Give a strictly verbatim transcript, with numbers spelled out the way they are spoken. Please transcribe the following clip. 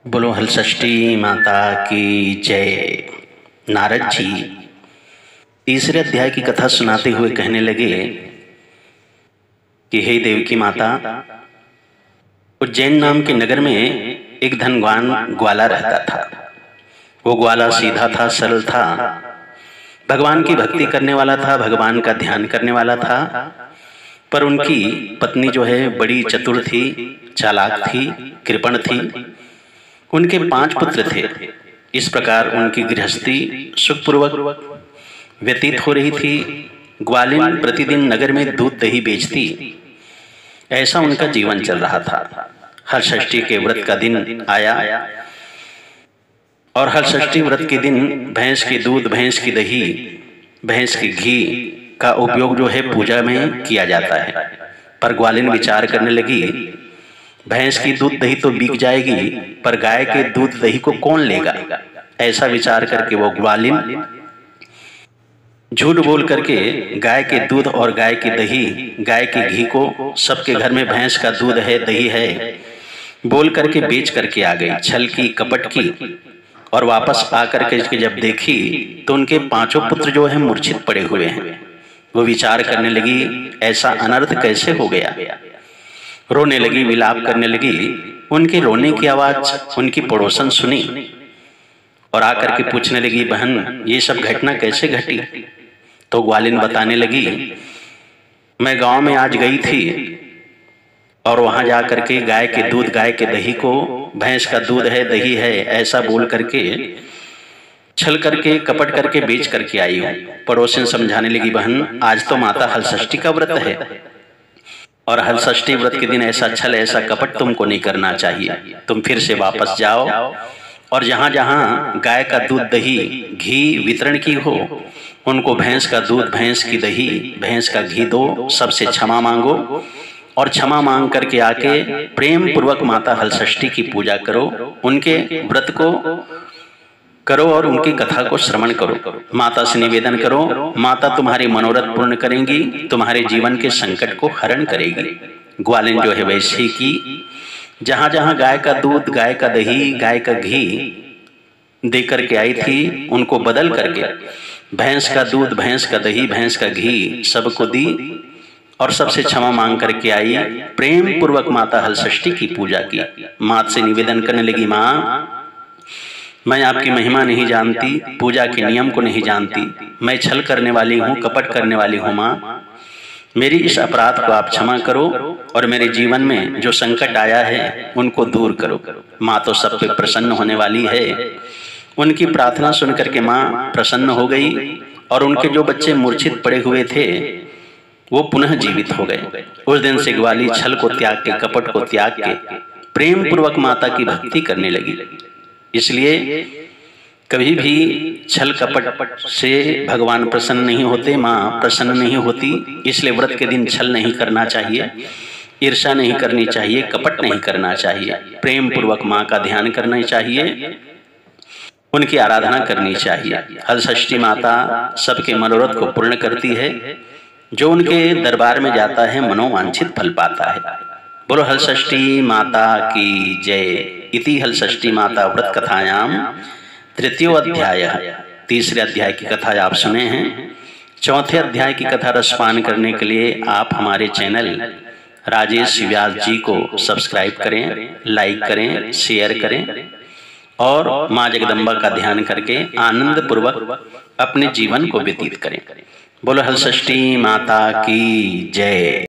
बोलो हलषष्ठी माता की जय। नारद जी तीसरे अध्याय की कथा सुनाते हुए कहने लगे कि हे देवकी माता, उज्जैन नाम के नगर में एक धनवान ग्वाला रहता था। वो ग्वाला सीधा था, सरल था, भगवान की भक्ति करने वाला था, भगवान का ध्यान करने वाला था। पर उनकी पत्नी जो है बड़ी चतुर थी, चालाक थी, कृपण थी। उनके पांच पुत्र थे। इस प्रकार उनकी गृहस्थी सुखपूर्वक व्यतीत हो रही थी। ग्वालिन प्रतिदिन नगर में दूध दही बेचती, ऐसा उनका जीवन चल रहा था। हलषष्ठी के व्रत का दिन आया और हलषष्ठी व्रत के दिन भैंस के दूध, भैंस की दही, भैंस के घी का उपयोग जो है पूजा में किया जाता है। पर ग्वालिन विचार करने लगी, भैंस की दूध दही तो बिक जाएगी, पर गाय के दूध दही को कौन लेगा। ऐसा विचार करके वो ग्वालिन झूठ बोल करके गाय के दूध और गाय की दही, गाय के घी को, सबके घर में भैंस का दूध है, दही है, बोल करके बेच करके आ गई। छल की, कपट की। और वापस आकर के जब देखी तो उनके पांचों पुत्र जो है मूर्छित पड़े हुए हैं। वो विचार करने लगी, ऐसा अनर्थ कैसे हो गया। रोने लगी, विलाप करने लगी। उनके रोने की आवाज उनकी पड़ोसन सुनी और आकर के पूछने लगी, बहन ये सब घटना कैसे घटी। तो ग्वालिन बताने लगी, मैं गांव में आज गई थी और वहां जा करके गाय के दूध, गाय के दही को, भैंस का दूध है, दही है, ऐसा बोल करके, छल करके, कपट करके बेच करके आई हूँ। पड़ोसन समझाने लगी, बहन आज तो माता हलषष्ठी का व्रत है और हलषष्ठी व्रत के दिन ऐसा छल, ऐसा कपट तुमको नहीं करना चाहिए। तुम फिर से वापस जाओ और जहां जहां गाय का दूध, दही, घी वितरण की हो, उनको भैंस का दूध, भैंस की दही, भैंस का घी दो, सबसे क्षमा मांगो और क्षमा मांग करके आके प्रेम पूर्वक माता हलषष्ठी की पूजा करो, उनके व्रत को करो और उनकी कथा को श्रवण करो। माता से निवेदन करो, माता तुम्हारी मनोरथ पूर्ण करेंगी, तुम्हारे जीवन के संकट को हरण करेगी। ग्वालिन जो है वैसे की, जहां जहां गाय का दूध, गाय का दही, गाय का घी दे करके आई थी, उनको बदल करके भैंस का दूध, भैंस का दही, भैंस का घी सबको दी और सबसे क्षमा मांग करके आई। प्रेम पूर्वक माता हलषष्ठी की पूजा की। माँ से निवेदन करने लगी, माँ मैं आपकी महिमा नहीं जानती, पूजा के नियम को नहीं जानती, मैं छल करने वाली हूँ, कपट करने वाली हूँ। माँ मेरी इस अपराध को आप क्षमा करो और मेरे जीवन में जो संकट आया है उनको दूर करो। माँ तो सब पे प्रसन्न होने वाली है। उनकी प्रार्थना सुन करके माँ प्रसन्न हो गई और उनके जो बच्चे मूर्छित पड़े हुए थे वो पुनः जीवित हो गए। उस दिन से ग्वाली छल को त्याग के, कपट को त्याग के प्रेम पूर्वक माता की भक्ति करने लगी। इसलिए कभी भी छल कपट से भगवान प्रसन्न नहीं होते, माँ प्रसन्न नहीं होती। इसलिए व्रत के दिन छल नहीं करना चाहिए, ईर्ष्या नहीं करनी चाहिए, कपट नहीं करना चाहिए। प्रेम पूर्वक माँ का ध्यान करना चाहिए, उनकी आराधना करनी चाहिए। हलषष्ठी माता सबके मनोरथ को पूर्ण करती है। जो उनके दरबार में जाता है मनोवांछित फल पाता है। बोलो हलषष्ठी माता की जय। इति हलषष्ठी माता व्रत कथायाम तृतीय अध्याय। तीसरे अध्याय की कथा आप सुने हैं। चौथे अध्याय की कथा रसपान करने के लिए आप हमारे चैनल राजेश व्यास जी को सब्सक्राइब करें, लाइक करें, शेयर करें और माँ जगदम्बा का ध्यान करके आनंद पूर्वक अपने जीवन को व्यतीत करें। बोलो हलषष्ठी माता की जय।